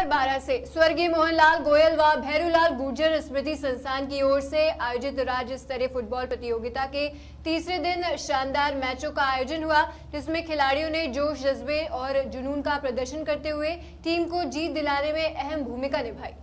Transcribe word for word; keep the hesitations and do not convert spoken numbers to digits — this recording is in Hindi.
खबर बारह से स्वर्गीय मोहनलाल गोयल व भैरूलाल गुर्जर स्मृति संस्थान की ओर से आयोजित राज्य स्तरीय फुटबॉल प्रतियोगिता के तीसरे दिन शानदार मैचों का आयोजन हुआ, जिसमें खिलाड़ियों ने जोश जज्बे और जुनून का प्रदर्शन करते हुए टीम को जीत दिलाने में अहम भूमिका निभाई।